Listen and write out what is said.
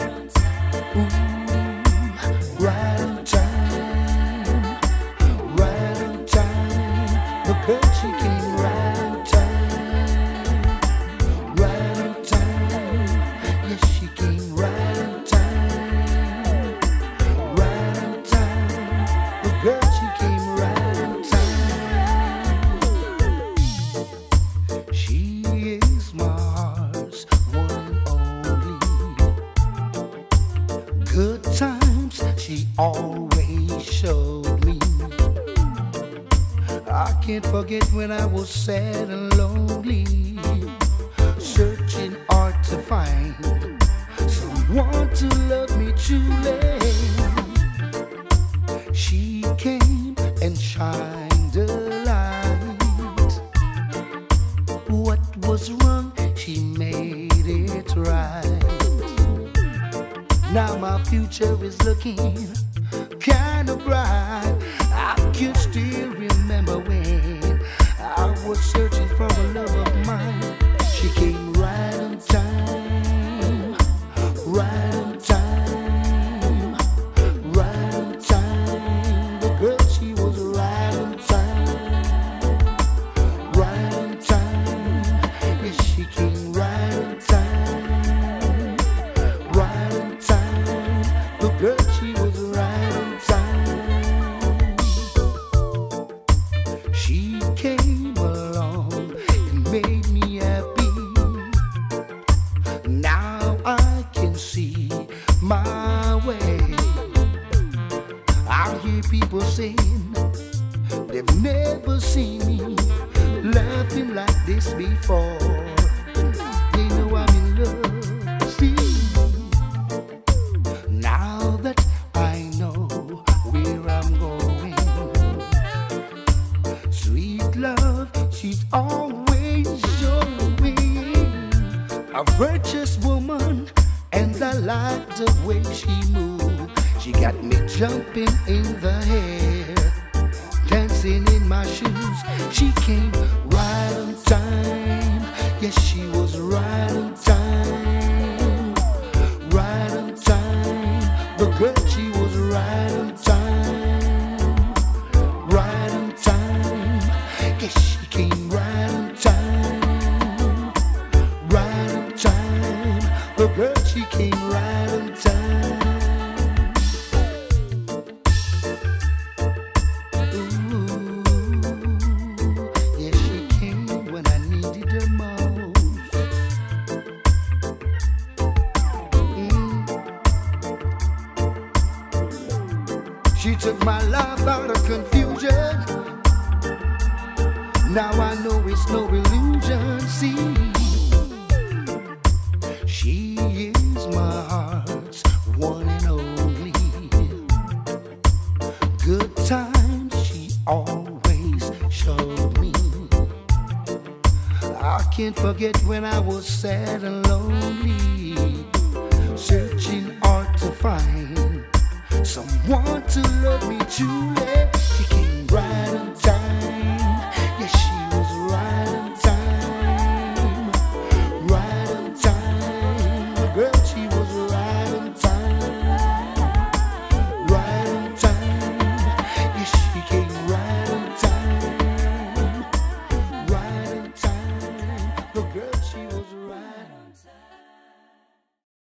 Ooh, right on time, right on time. The girl, she came right on time, right on time. Yes, she came right on time, right on time. The girl, she came right on time. She is my heart's one and only. Good times she always showed me. I can't forget when I was sad and lonely, searching hard to find someone to love me truly. She came and shined a light. What was wrong, she made it right. Now my future is looking kind of bright. I can still remember when I was searching for a love of mine. She came right on time, right on time, right on time. The girl, she was right on time, right on time. Yes, she came right on time, right on time. The girl, she was right on time. She came along and made me happy. Now I can see my way. I hear people saying they've never seen me laughing like this before. They know I'm in love. See, now that I know where I'm going, sweet love, she's always showing. A virtuous woman, and I like the way she moves. She got me jumping in the air, dancing in my shoes. She came right on time. Yes, she was right on time, right on time. The girl, she was right on time, right on time. Yes, she came right on time, right on time. The girl, she came right on time. Ooh, yes, she came when I needed her most. She took my life out of confusion. Now I know it's no illusion. See, she is my heart's one and only. Good times she always showed me. I can't forget when I was sad and lonely, searching hard to find someone to love me truly.